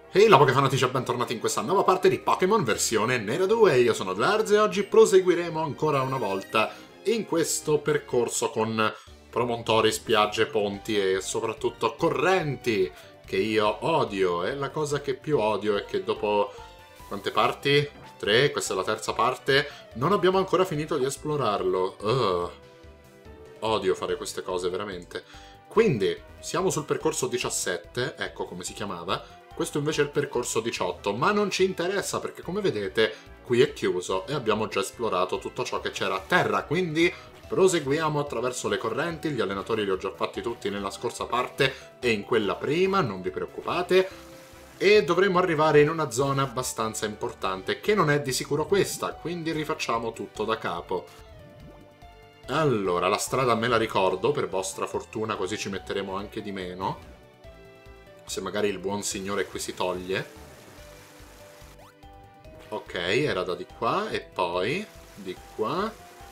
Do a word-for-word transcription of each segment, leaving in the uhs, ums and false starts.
Ehi la Pokéfanatici, bentornati in questa nuova parte di Pokémon versione Nera due. Io sono Dlarz e oggi proseguiremo ancora una volta in questo percorso con promontori, spiagge, ponti e soprattutto correnti che io odio. E la cosa che più odio è che dopo quante parti? Tre, questa è la terza parte, non abbiamo ancora finito di esplorarlo. Ugh. Odio fare queste cose, veramente. Quindi, siamo sul percorso diciassette, ecco come si chiamava. Questo invece è il percorso diciotto, ma non ci interessa perché, come vedete, qui è chiuso e abbiamo già esplorato tutto ciò che c'era a terra, quindi proseguiamo attraverso le correnti. Gli allenatori li ho già fatti tutti nella scorsa parte e in quella prima, non vi preoccupate. E dovremo arrivare in una zona abbastanza importante, che non è di sicuro questa, quindi rifacciamo tutto da capo. Allora, la strada me la ricordo, per vostra fortuna, così ci metteremo anche di meno. Se magari il buon signore qui si toglie. Ok, era da di qua e poi di qua.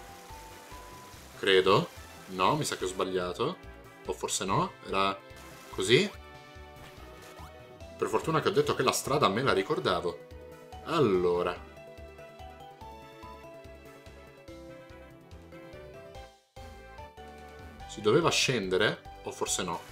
Credo. No, mi sa che ho sbagliato. O forse no, era così. Per fortuna che ho detto che la strada me la ricordavo. Allora. Si doveva scendere? O forse no?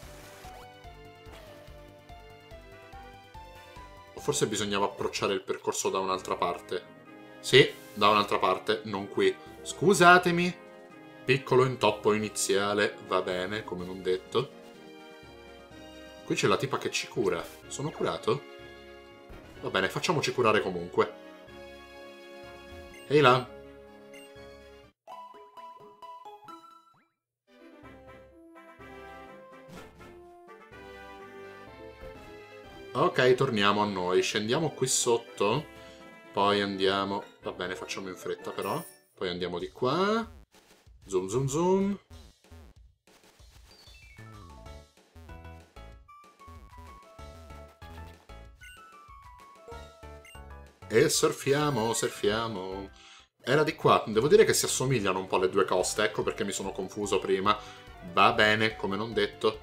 O forse bisognava approcciare il percorso da un'altra parte? Sì, da un'altra parte, non qui. Scusatemi. Piccolo intoppo iniziale, va bene, come non detto. Qui c'è la tipa che ci cura. Sono curato? Va bene, facciamoci curare comunque. Ehi là. Ok, torniamo a noi. Scendiamo qui sotto. Poi andiamo... Va bene, facciamo in fretta però. Poi andiamo di qua. Zoom, zoom, zoom. E surfiamo, surfiamo. Era di qua. Devo dire che si assomigliano un po' le due coste. Ecco perché mi sono confuso prima. Va bene, come non detto.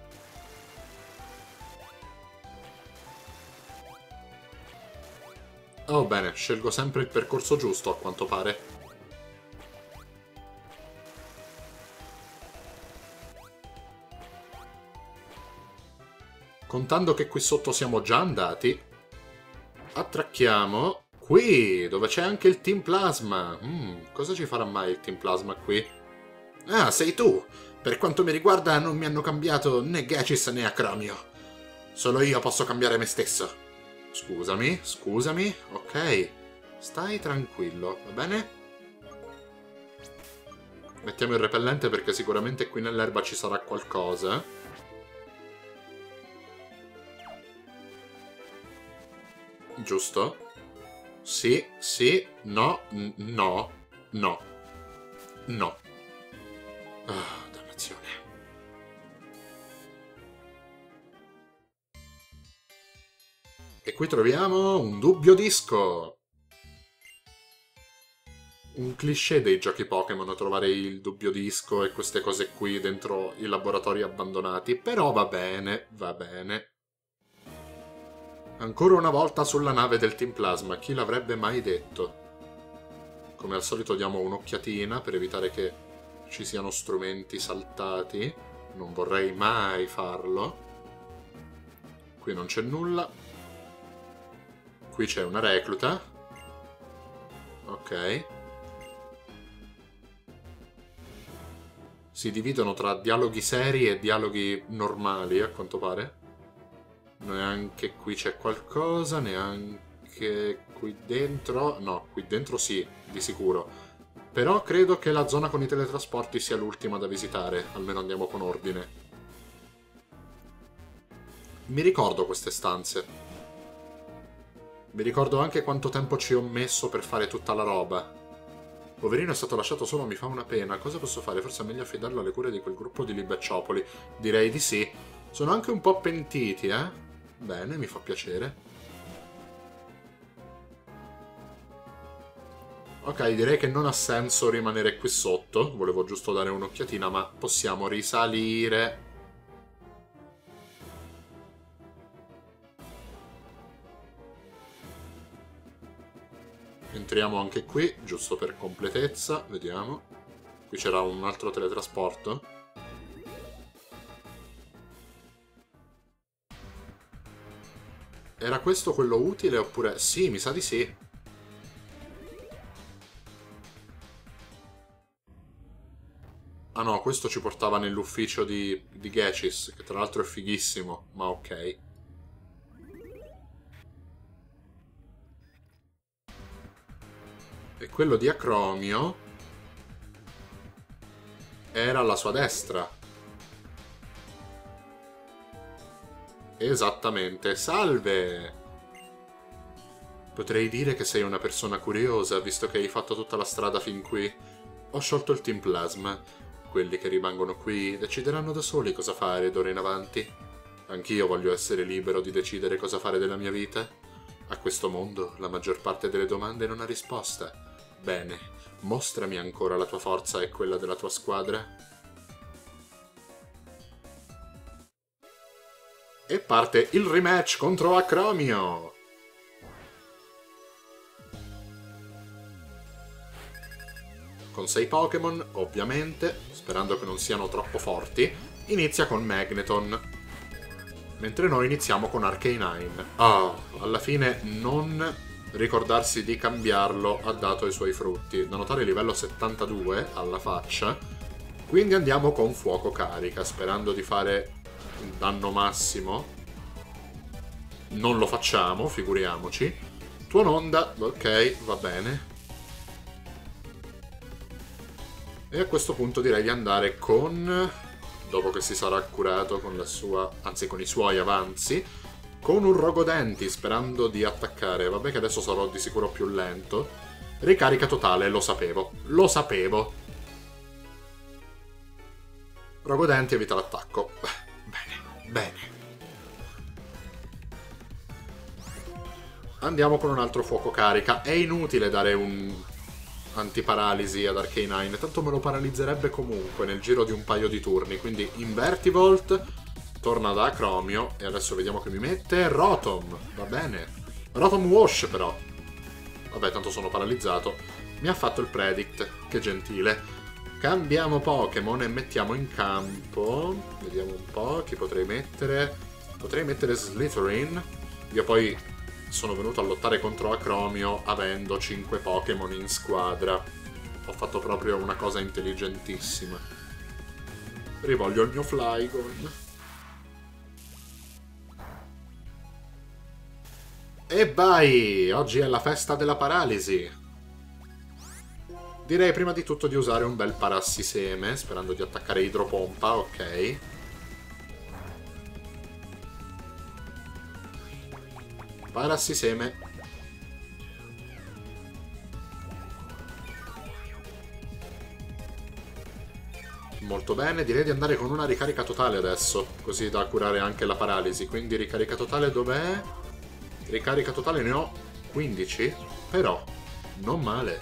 Oh bene, scelgo sempre il percorso giusto a quanto pare. Contando che qui sotto siamo già andati, attracchiamo qui, dove c'è anche il Team Plasma. Mm, cosa ci farà mai il Team Plasma qui? Ah, sei tu! Per quanto mi riguarda non mi hanno cambiato né Gachis né Acromio. Solo io posso cambiare me stesso. Scusami, scusami, ok. Stai tranquillo, va bene? Mettiamo il repellente perché sicuramente qui nell'erba ci sarà qualcosa. Giusto? Sì, sì, no, no, no, no. Ah, dannazione. E qui troviamo un dubbio disco. Un cliché dei giochi Pokémon trovare il dubbio disco e queste cose qui dentro i laboratori abbandonati, però va bene, va bene. Ancora una volta sulla nave del Team Plasma, chi l'avrebbe mai detto? Come al solito diamo un'occhiatina per evitare che ci siano strumenti saltati. Non vorrei mai farlo. Qui non c'è nulla. Qui c'è una recluta. Ok. Si dividono tra dialoghi seri e dialoghi normali, a quanto pare. Neanche qui c'è qualcosa, neanche qui dentro. No, qui dentro sì, di sicuro. Però credo che la zona con i teletrasporti sia l'ultima da visitare, almeno andiamo con ordine. Mi ricordo queste stanze. Mi ricordo anche quanto tempo ci ho messo per fare tutta la roba. Poverino è stato lasciato solo, mi fa una pena. Cosa posso fare? Forse è meglio affidarlo alle cure di quel gruppo di Libecciopoli. Direi di sì. Sono anche un po' pentiti, eh? Bene, mi fa piacere. Ok, direi che non ha senso rimanere qui sotto. Volevo giusto dare un'occhiatina, ma possiamo risalire. Entriamo anche qui, giusto per completezza, vediamo. Qui c'era un altro teletrasporto. Era questo quello utile oppure... Sì, mi sa di sì. Ah no, questo ci portava nell'ufficio di, di Gecis, che tra l'altro è fighissimo, ma ok. E quello di Acromio era alla sua destra. Esattamente. Salve! Potrei dire che sei una persona curiosa, visto che hai fatto tutta la strada fin qui. Ho sciolto il Team Plasma. Quelli che rimangono qui decideranno da soli cosa fare d'ora in avanti. Anch'io voglio essere libero di decidere cosa fare della mia vita. A questo mondo la maggior parte delle domande non ha risposta. Bene, mostrami ancora la tua forza e quella della tua squadra. E parte il rematch contro Acromio! Con sei Pokémon, ovviamente, sperando che non siano troppo forti, inizia con Magneton. Mentre noi iniziamo con Arcanine. Ah, alla fine non ricordarsi di cambiarlo ha dato i suoi frutti. Da notare livello settantadue alla faccia. Quindi andiamo con Fuoco Carica, sperando di fare un danno massimo. Non lo facciamo, figuriamoci. Tuononda, ok, va bene. E a questo punto direi di andare con, dopo che si sarà curato con la sua, anzi con i suoi avanzi, con un Rogodenti, sperando di attaccare. Vabbè che adesso sarò di sicuro più lento. Ricarica totale, lo sapevo, lo sapevo. Rogodenti evita l'attacco. Bene, bene. Andiamo con un altro fuoco carica. È inutile dare un antiparalisi ad Arcanine, tanto me lo paralizzerebbe comunque nel giro di un paio di turni. Quindi Invertivolt, torna da Acromio e adesso vediamo che mi mette Rotom. Va bene. Rotom Wash però. Vabbè, tanto sono paralizzato. Mi ha fatto il Predict, che gentile. Cambiamo Pokémon e mettiamo in campo. Vediamo un po' chi potrei mettere. Potrei mettere Slytherin. Io poi sono venuto a lottare contro Acromio avendo cinque Pokémon in squadra. Ho fatto proprio una cosa intelligentissima. Rivoglio il mio Flygon. E vai! Oggi è la festa della paralisi. Direi prima di tutto di usare un bel Parassiseme, sperando di attaccare Idropompa, ok. Parassiseme. Molto bene, direi di andare con una ricarica totale adesso, così da curare anche la paralisi. Quindi ricarica totale dov'è? Ricarica totale ne ho quindici, però non male.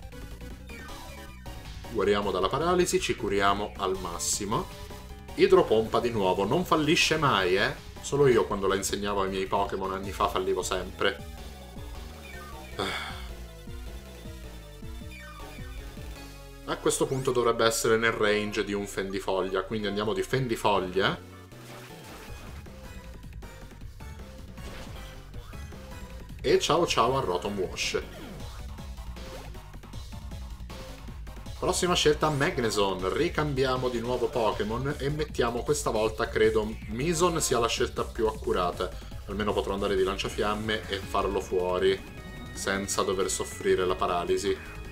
Guariamo dalla paralisi, ci curiamo al massimo. Idropompa di nuovo, non fallisce mai, eh? Solo io quando la insegnavo ai miei Pokémon anni fa fallivo sempre. A questo punto dovrebbe essere nel range di un Fendifoglia, quindi andiamo di Fendifoglia. E ciao ciao a Rotom Wash. Prossima scelta Magneson, ricambiamo di nuovo Pokémon e mettiamo questa volta, credo, Mison sia la scelta più accurata. Almeno potrò andare di lanciafiamme e farlo fuori, senza dover soffrire la paralisi.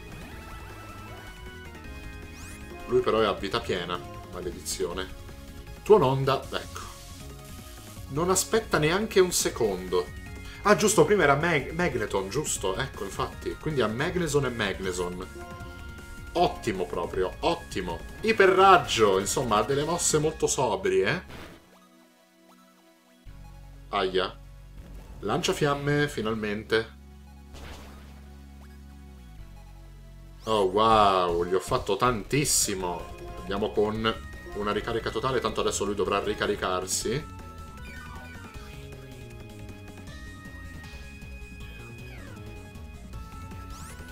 Lui però è a vita piena, maledizione. Tuononda, ecco. Non aspetta neanche un secondo. Ah giusto, prima era Mag Magneton, giusto, ecco infatti. Quindi a Magneson e Magneson. Ottimo proprio, ottimo. Iperraggio, insomma, ha delle mosse molto sobrie, eh? Aia. Lanciafiamme, finalmente. Oh, wow, gli ho fatto tantissimo. Andiamo con una ricarica totale, tanto adesso lui dovrà ricaricarsi.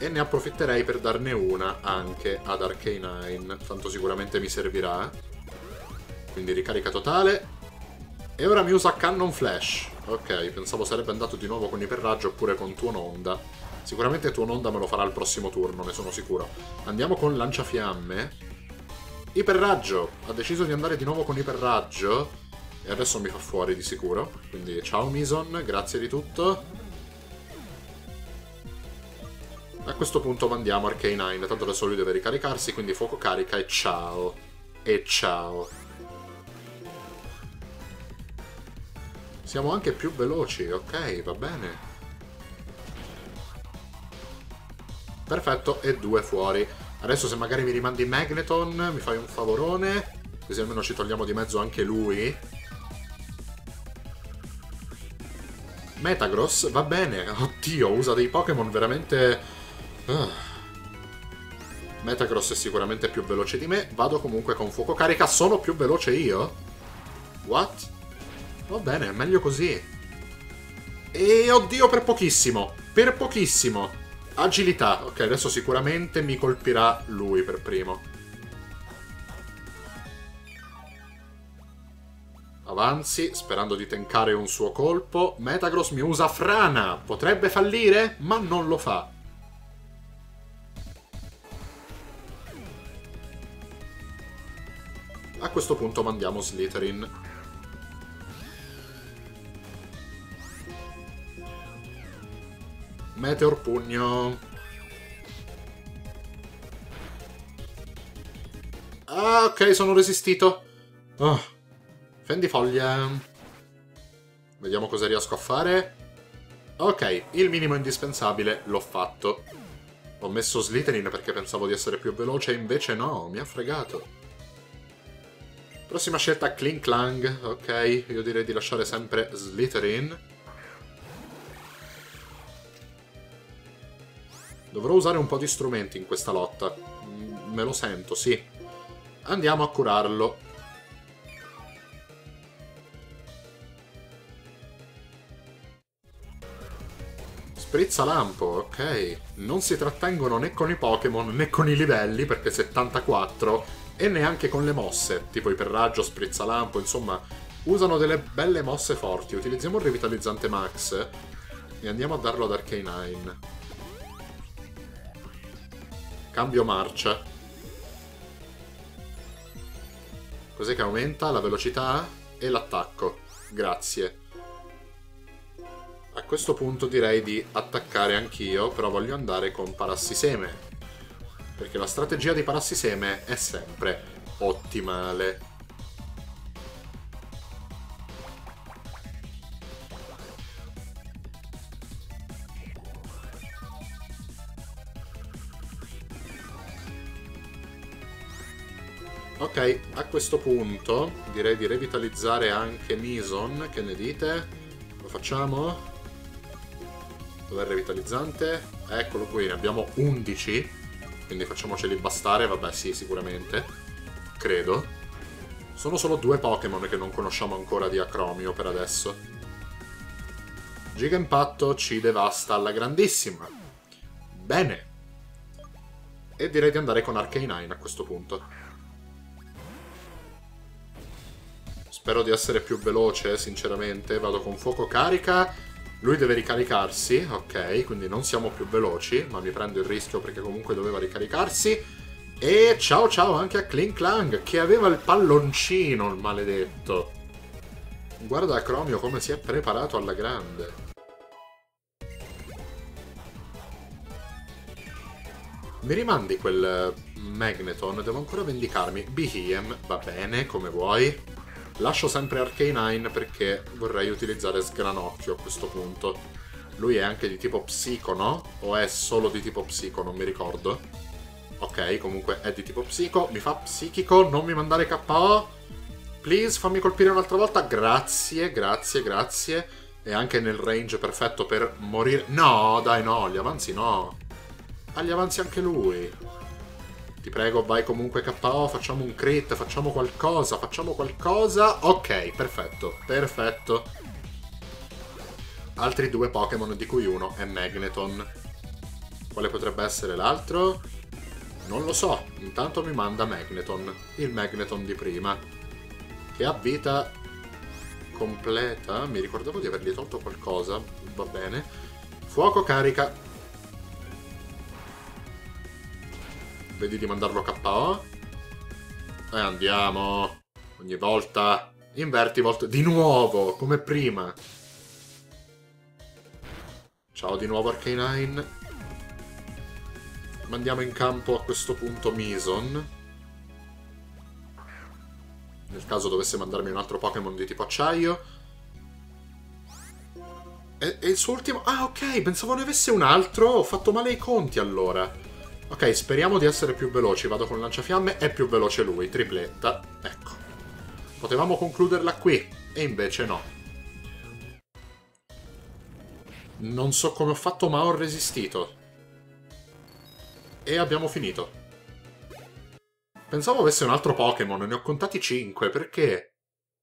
E ne approfitterei per darne una anche ad Arcanine, tanto sicuramente mi servirà. Quindi ricarica totale. E ora mi usa Cannon Flash. Ok, pensavo sarebbe andato di nuovo con Iperraggio oppure con Tuononda. Sicuramente Tuononda me lo farà il prossimo turno, ne sono sicuro. Andiamo con Lanciafiamme. Iperraggio! Ha deciso di andare di nuovo con Iperraggio. E adesso mi fa fuori di sicuro. Quindi ciao Mison, grazie di tutto. A questo punto mandiamo Arcanine, tanto adesso lui deve ricaricarsi, quindi fuoco carica e ciao. E ciao. Siamo anche più veloci, ok, va bene. Perfetto, e due fuori. Adesso se magari mi rimandi Magneton, mi fai un favorone, così almeno ci togliamo di mezzo anche lui. Metagross, va bene. Oddio, usa dei Pokémon veramente... Uh. Metagross è sicuramente più veloce di me. Vado comunque con fuoco carica. Sono più veloce io? What? Va bene, è meglio così. E oddio, per pochissimo. Per pochissimo. Agilità. Ok, adesso sicuramente mi colpirà lui per primo. Avanzi, sperando di tankare un suo colpo. Metagross mi usa Frana. Potrebbe fallire, ma non lo fa. A questo punto mandiamo Slytherin. Meteor Pugno. Ah, ok, sono resistito. Oh. Fendifoglia. Vediamo cosa riesco a fare. Ok, il minimo indispensabile l'ho fatto. Ho messo Slytherin perché pensavo di essere più veloce, invece no, mi ha fregato. Prossima scelta Kling Klang, ok, io direi di lasciare sempre Slytherin. Dovrò usare un po' di strumenti in questa lotta, me lo sento, sì. Andiamo a curarlo. Sprizzalampo, ok. Non si trattengono né con i Pokémon né con i livelli, perché settantaquattro... E neanche con le mosse, tipo Iperraggio, Sprizzalampo, insomma, usano delle belle mosse forti. Utilizziamo il Revitalizzante Max e andiamo a darlo ad Arcanine. Cambio marcia. Cos'è che aumenta? La velocità e l'attacco. Grazie. A questo punto direi di attaccare anch'io, però voglio andare con Parassiseme. Perché la strategia di Parassiseme è sempre ottimale. Ok, a questo punto direi di revitalizzare anche Mison, che ne dite? Lo facciamo? Dov'è il revitalizzante? Eccolo qui, ne abbiamo undici. Quindi facciamoceli bastare, vabbè sì, sicuramente. Credo. Sono solo due Pokémon che non conosciamo ancora di Acromio per adesso. Giga Impatto ci devasta alla grandissima. Bene. E direi di andare con Arcanine a questo punto. Spero di essere più veloce, sinceramente. Vado con fuoco carica. Lui deve ricaricarsi, ok, quindi non siamo più veloci, ma mi prendo il rischio perché comunque doveva ricaricarsi. E ciao ciao anche a Kling Klang, che aveva il palloncino, il maledetto. Guarda Acromio come si è preparato alla grande. Mi rimandi quel Magneton? Devo ancora vendicarmi. Behem, va bene, come vuoi. Lascio sempre Arcanine perché vorrei utilizzare Sgranocchio a questo punto. Lui è anche di tipo psico, no? O è solo di tipo psico? Non mi ricordo. Ok, comunque è di tipo psico. Mi fa psichico, non mi mandare K O. Please, fammi colpire un'altra volta. Grazie, grazie, grazie. E anche nel range perfetto per morire. No, dai, no, gli avanzi no. Agli avanzi anche lui. Ti prego, vai comunque K O, facciamo un crit, facciamo qualcosa, facciamo qualcosa. Ok, perfetto, perfetto. Altri due Pokémon, di cui uno è Magneton. Quale potrebbe essere l'altro? Non lo so. Intanto mi manda Magneton, il Magneton di prima, che ha vita completa. Mi ricordavo di avergli tolto qualcosa. Va bene. Fuoco carica. Vedi di mandarlo K O. E andiamo. Ogni volta. Invertivolt. Di nuovo, come prima. Ciao di nuovo Arcanine. Mandiamo in campo a questo punto Mison. Nel caso dovesse mandarmi un altro Pokémon di tipo acciaio. E, e il suo ultimo... Ah, ok, pensavo ne avesse un altro. Ho fatto male i conti, allora. Ok, speriamo di essere più veloci. Vado con lanciafiamme. È più veloce lui. Tripletta. Ecco. Potevamo concluderla qui. E invece no. Non so come ho fatto, ma ho resistito. E abbiamo finito. Pensavo avesse un altro Pokémon, ne ho contati cinque, perché?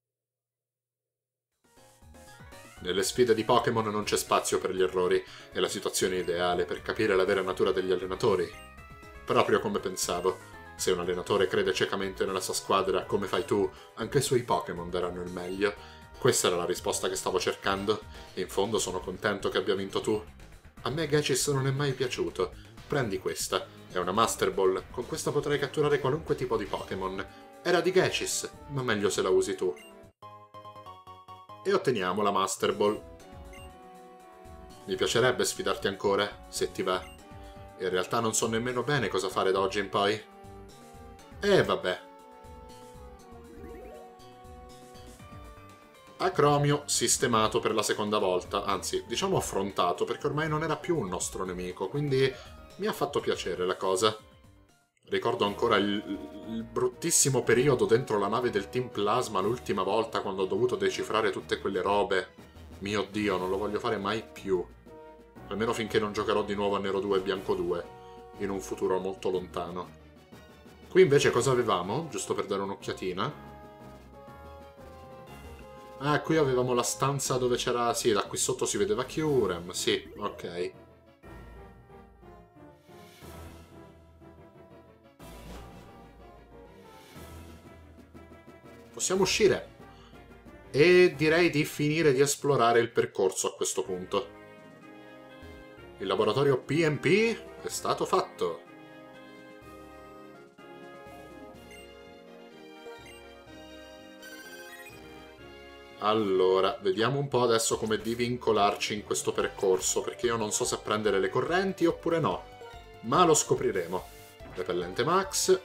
Nelle sfide di Pokémon non c'è spazio per gli errori, è la situazione ideale per capire la vera natura degli allenatori. Proprio come pensavo. Se un allenatore crede ciecamente nella sua squadra, come fai tu, anche i suoi Pokémon daranno il meglio. Questa era la risposta che stavo cercando. In fondo sono contento che abbia vinto tu. A me Gechis non è mai piaciuto. Prendi questa. È una Master Ball. Con questa potrai catturare qualunque tipo di Pokémon. Era di Gechis, ma meglio se la usi tu. E otteniamo la Master Ball. Mi piacerebbe sfidarti ancora, se ti va. In realtà non so nemmeno bene cosa fare da oggi in poi. E vabbè. Acromio sistemato per la seconda volta, anzi, diciamo affrontato, perché ormai non era più un nostro nemico, quindi mi ha fatto piacere la cosa. Ricordo ancora il, il bruttissimo periodo dentro la nave del Team Plasma l'ultima volta quando ho dovuto decifrare tutte quelle robe. Mio Dio, non lo voglio fare mai più. Almeno finché non giocherò di nuovo a Nero due e Bianco due, in un futuro molto lontano. Qui invece cosa avevamo? Giusto per dare un'occhiatina. Ah, qui avevamo la stanza dove c'era... Sì, da qui sotto si vedeva Kyurem. Sì, ok. Possiamo uscire. E direi di finire di esplorare il percorso a questo punto. Il laboratorio P M P è stato fatto. Allora, vediamo un po' adesso come divincolarci in questo percorso, perché io non so se prendere le correnti oppure no, ma lo scopriremo. Repellente Max.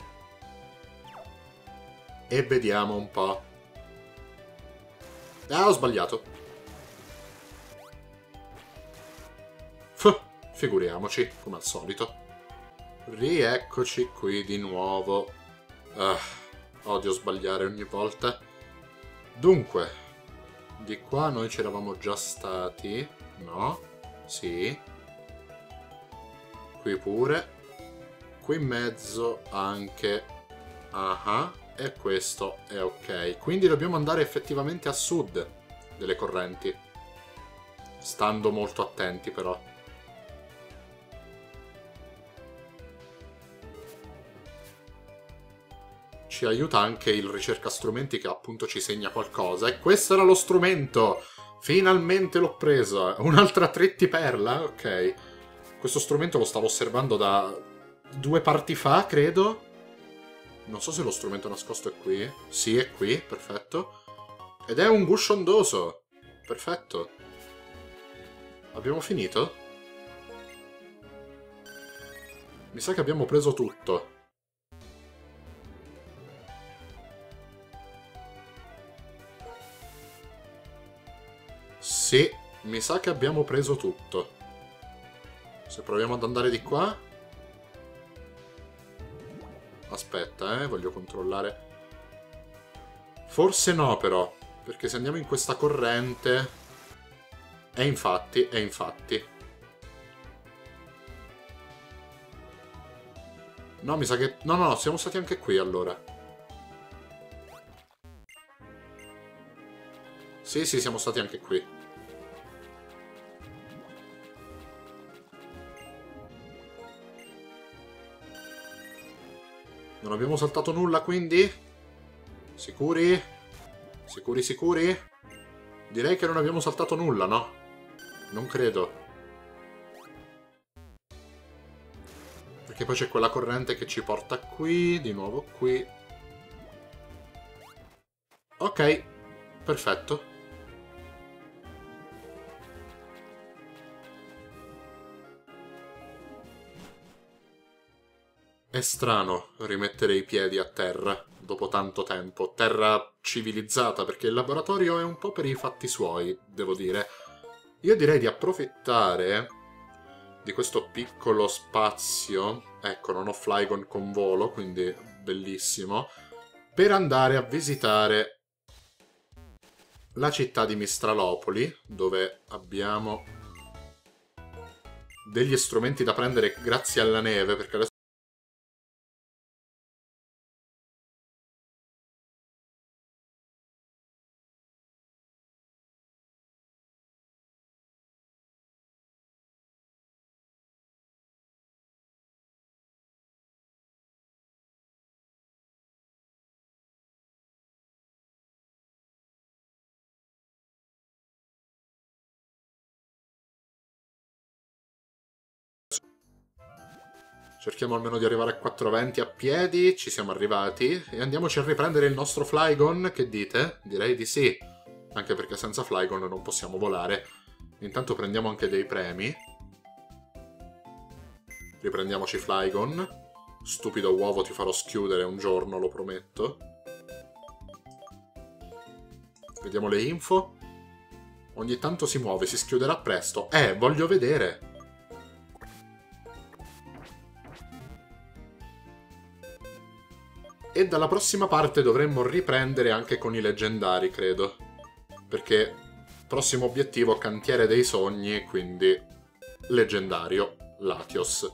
E vediamo un po'. Ah, ho sbagliato. Fuh, figuriamoci, come al solito. Rieccoci qui di nuovo. Ah, odio sbagliare ogni volta. Dunque... Di qua noi ci eravamo già stati. No? Sì. Qui pure. Qui in mezzo anche. Ah. E questo è ok. Quindi dobbiamo andare effettivamente a sud delle correnti. Stando molto attenti però. Ci aiuta anche il ricerca strumenti che appunto ci segna qualcosa. E questo era lo strumento! Finalmente l'ho preso! Un'altra Trittiperla? Ok. Questo strumento lo stavo osservando da due parti fa, credo. Non so se lo strumento nascosto è qui. Sì, è qui, perfetto. Ed è un gusciondoso. Perfetto. Abbiamo finito? Mi sa che abbiamo preso tutto. Sì, mi sa che abbiamo preso tutto. Se proviamo ad andare di qua... Aspetta, eh, voglio controllare. Forse no, però. Perché se andiamo in questa corrente... E infatti, e infatti. No, mi sa che... No, no, siamo stati anche qui, allora. Sì, sì, siamo stati anche qui. Non abbiamo saltato nulla, quindi? Sicuri? Sicuri, sicuri? Direi che non abbiamo saltato nulla, no? Non credo. Perché poi c'è quella corrente che ci porta qui, di nuovo qui. Ok, perfetto. È strano rimettere i piedi a terra dopo tanto tempo. Terra civilizzata, perché il laboratorio è un po' per i fatti suoi, devo dire. Io direi di approfittare di questo piccolo spazio. Ecco, non ho Flygon con volo, quindi bellissimo. Per andare a visitare la città di Mistralopoli, dove abbiamo degli strumenti da prendere grazie alla neve, perché adesso cerchiamo almeno di arrivare a quattrocentoventi a piedi, ci siamo arrivati, e andiamoci a riprendere il nostro Flygon, che dite? Direi di sì, anche perché senza Flygon non possiamo volare. Intanto prendiamo anche dei premi. Riprendiamoci Flygon. Stupido uovo, ti farò schiudere un giorno, lo prometto. Vediamo le info. Ogni tanto si muove, si schiuderà presto. Eh, voglio vedere. E dalla prossima parte dovremmo riprendere anche con i leggendari, credo. Perché prossimo obiettivo, cantiere dei sogni, quindi leggendario, Latios.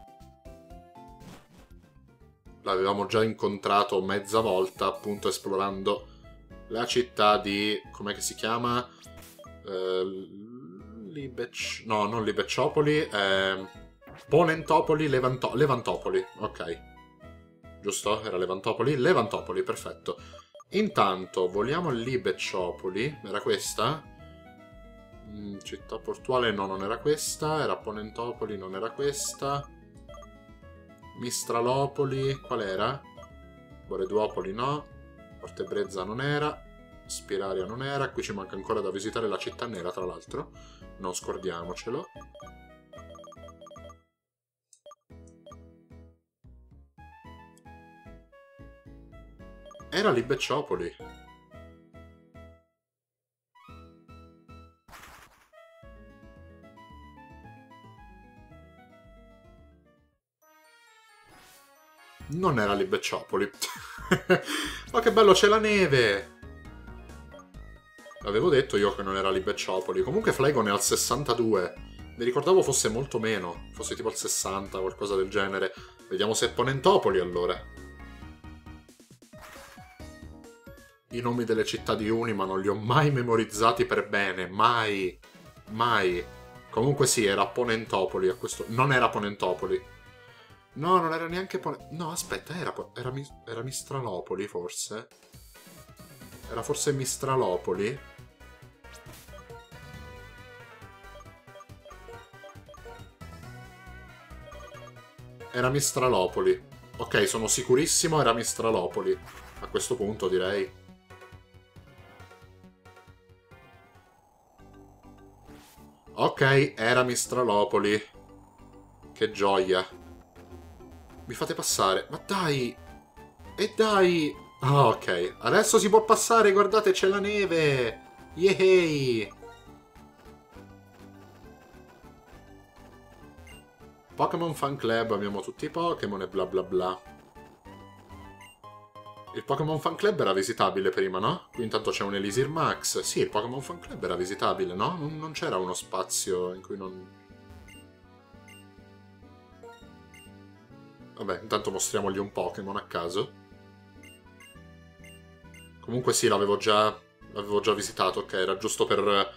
L'avevamo già incontrato mezza volta, appunto esplorando la città di... com'è che si chiama? Eh, Libec... no, non Libeciopoli, eh... Ponentopoli, Levanto... Levantopoli, ok. Giusto? Era Levantopoli? Levantopoli, perfetto. Intanto, voliamo a Libeciopoli. Era questa? Mm, città portuale, no, non era questa. Era Ponentopoli, non era questa. Mistralopoli, qual era? Boreduopoli, no. Fortebrezza non era. Spiraria non era. Qui ci manca ancora da visitare la città nera, tra l'altro. Non scordiamocelo. Era Libeciopoli. Non era Libeciopoli. Ma che bello, c'è la neve! L'avevo detto io che non era Libeciopoli. Comunque Flygon è al sessantadue. Mi ricordavo fosse molto meno. Fosse tipo al sessanta, qualcosa del genere. Vediamo se è Ponentopoli allora. I nomi delle città di Unima non li ho mai memorizzati per bene, mai, mai. Comunque sì, era Ponentopoli a questo... Non era Ponentopoli. No, non era neanche Ponentopoli. No, aspetta, era, era, era Mistralopoli forse? Era forse Mistralopoli? Era Mistralopoli. Ok, sono sicurissimo era Mistralopoli. A questo punto direi... Ok, era Mistralopoli. Che gioia. Mi fate passare. Ma dai! E dai! Ah, ok. Adesso si può passare, guardate, c'è la neve! Yehey! Pokémon Fan Club, abbiamo tutti i Pokémon e bla bla bla. Il Pokémon Fan Club era visitabile prima, no? Qui intanto c'è un Elisir Max. Sì, il Pokémon Fan Club era visitabile, no? Non, non c'era uno spazio in cui non... Vabbè, intanto mostriamogli un Pokémon a caso. Comunque sì, l'avevo già... l'avevo già visitato, ok, era giusto per...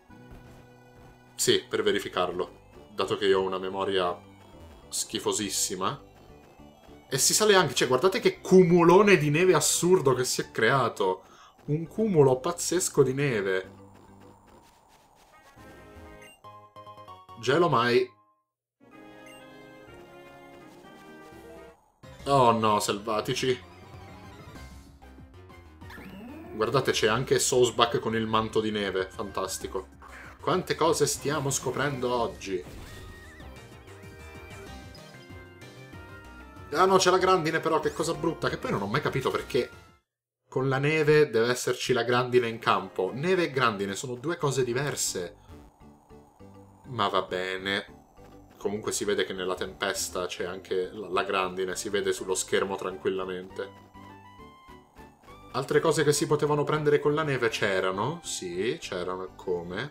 Sì, per verificarlo. Dato che io ho una memoria schifosissima. E si sale anche, cioè guardate che cumulone di neve assurdo che si è creato. Un cumulo pazzesco di neve. Gelo mai. Oh no, selvatici. Guardate, c'è anche Sosbach con il manto di neve. Fantastico. Quante cose stiamo scoprendo oggi. Ah no, c'è la grandine però, che cosa brutta. Che poi non ho mai capito perché con la neve deve esserci la grandine in campo. Neve e grandine sono due cose diverse. Ma va bene. Comunque si vede che nella tempesta c'è anche la grandine, si vede sullo schermo tranquillamente. Altre cose che si potevano prendere con la neve c'erano? Sì, c'erano e come?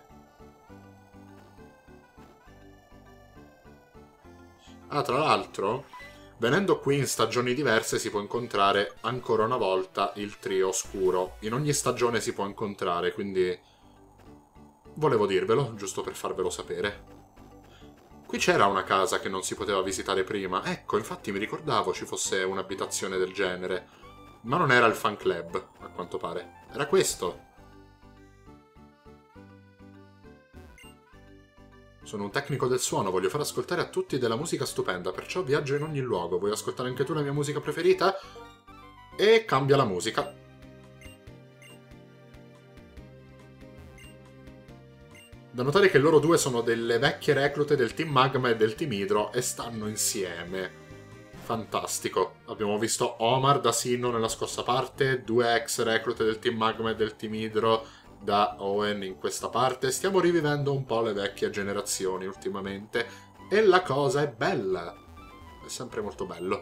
Ah, tra l'altro, venendo qui in stagioni diverse si può incontrare ancora una volta il trio oscuro. In ogni stagione si può incontrare, quindi volevo dirvelo, giusto per farvelo sapere. Qui c'era una casa che non si poteva visitare prima. Ecco, infatti mi ricordavo ci fosse un'abitazione del genere. Ma non era il fan club, a quanto pare. Era questo. Sono un tecnico del suono, voglio far ascoltare a tutti della musica stupenda, perciò viaggio in ogni luogo. Vuoi ascoltare anche tu la mia musica preferita? E cambia la musica. Da notare che loro due sono delle vecchie reclute del Team Magma e del Team Hydro e stanno insieme. Fantastico. Abbiamo visto Omar da Sinnoh nella scorsa parte, due ex reclute del Team Magma e del Team Hydro da Owen in questa parte. Stiamo rivivendo un po' le vecchie generazioni ultimamente e la cosa è bella. È sempre molto bello.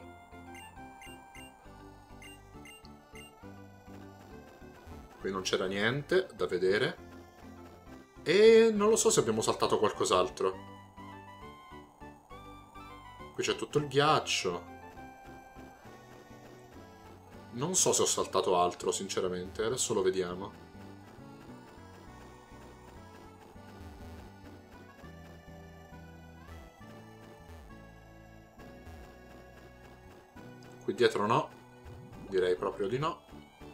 Qui non c'era niente da vedere. E non lo so se abbiamo saltato qualcos'altro. Qui c'è tutto il ghiaccio. Non so se ho saltato altro, sinceramente. Adesso lo vediamo. Qui dietro no. Direi proprio di no.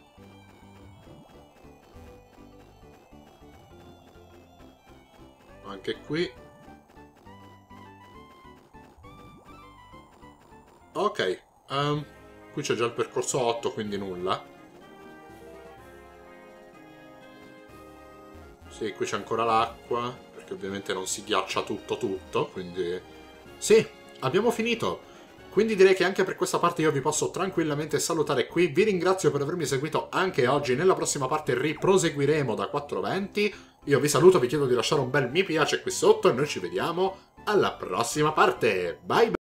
Anche qui. Ok. Um, qui c'è già il percorso otto, quindi nulla. Sì, qui c'è ancora l'acqua, perché ovviamente non si ghiaccia tutto tutto, quindi... Sì, abbiamo finito! Quindi direi che anche per questa parte io vi posso tranquillamente salutare qui. Vi ringrazio per avermi seguito anche oggi. Nella prossima parte riproseguiremo da quattrocentoventi. Io vi saluto, vi chiedo di lasciare un bel mi piace qui sotto e noi ci vediamo alla prossima parte. Bye bye!